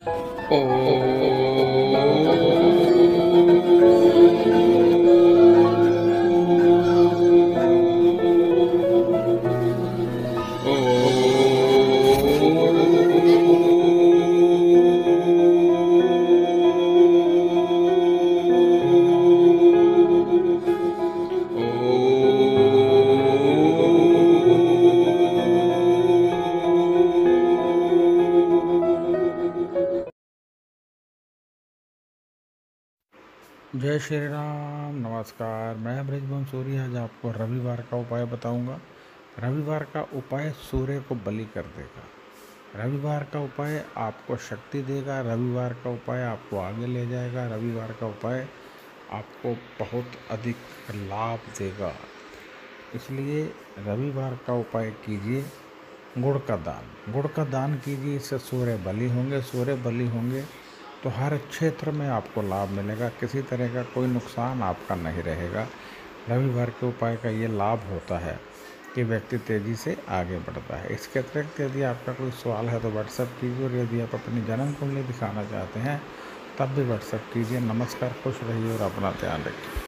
जय श्री राम। नमस्कार। मैं ब्रिजभूषण सूर्य आज आपको रविवार का उपाय बताऊंगा। रविवार का उपाय सूर्य को बलि कर देगा। रविवार का उपाय आपको शक्ति देगा। रविवार का उपाय आपको आगे ले जाएगा। रविवार का उपाय आपको बहुत अधिक लाभ देगा। इसलिए रविवार का उपाय कीजिए। गुड़ का दान, गुड़ का दान कीजिए। इससे सूर्य बलि होंगे। सूर्य बलि होंगे तो हर क्षेत्र में आपको लाभ मिलेगा। किसी तरह का कोई नुकसान आपका नहीं रहेगा। रविवार के उपाय का ये लाभ होता है कि व्यक्ति तेज़ी से आगे बढ़ता है। इसके अतिरिक्त यदि आपका कोई सवाल है तो व्हाट्सएप कीजिए, और यदि आप अपनी जन्म कुंडली दिखाना चाहते हैं तब भी व्हाट्सएप कीजिए। नमस्कार। खुश रहिए और अपना ध्यान रखिए।